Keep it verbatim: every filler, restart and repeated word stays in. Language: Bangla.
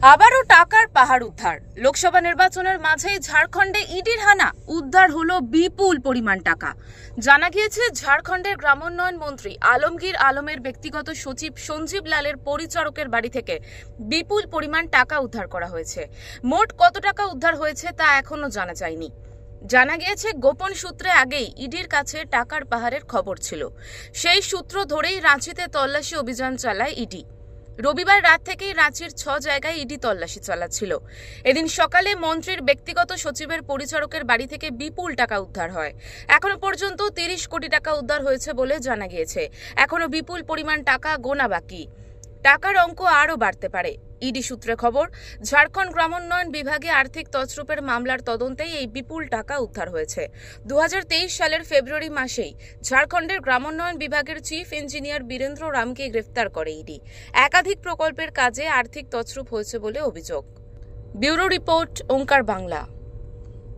আবারও টাকার পাহাড় উদ্ধার। লোকসভা নির্বাচনের মাঝেই ঝাড়খণ্ডে ইডির হানা, উদ্ধার হলো বিপুল পরিমাণ টাকা। জানা গিয়েছে ঝাড়খণ্ডের গ্রামোন্নয়ন মন্ত্রী আলমগীর আলমের ব্যক্তিগত সচিব সঞ্জীব লালের পরিচারকের বাড়ি থেকে বিপুল পরিমাণ টাকা উদ্ধার করা হয়েছে। মোট কত টাকা উদ্ধার হয়েছে তা এখনো জানা যায়নি। জানা গিয়েছে গোপন সূত্রে আগেই ইডির কাছে টাকার পাহাড়ের খবর ছিল। সেই সূত্র ধরেই রাঁচিতে তল্লাশি অভিযান চালায় ইডি। রবিবার রাত থেকেই রাঁচির ছ জায়গায় ইডি তল্লাশি চালাচ্ছিল। এদিন সকালে মন্ত্রীর ব্যক্তিগত সচিবের পরিচারকের বাড়ি থেকে বিপুল টাকা উদ্ধার হয়। এখনো পর্যন্ত তিরিশ কোটি টাকা উদ্ধার হয়েছে বলে জানা গিয়েছে। এখনো বিপুল পরিমাণ টাকা গোনা বাকি। টাকার অঙ্ক আরও বাড়তে পারে। ইডি সূত্রে খবর, ঝাড়খণ্ড গ্রামোন্নয়ন বিভাগে আর্থিক তছরূপের মামলার তদন্তেই এই বিপুল টাকা উদ্ধার হয়েছে। দু হাজার তেইশ সালের ফেব্রুয়ারি মাসেই ঝাড়খণ্ডের গ্রামোন্নয়ন বিভাগের চিফ ইঞ্জিনিয়ার বীরেন্দ্র রামকে গ্রেফতার করে ইডি। একাধিক প্রকল্পের কাজে আর্থিক তছরূপ হয়েছে বলে অভিযোগ। ব্যুরো রিপোর্ট, ওঙ্কার বাংলা।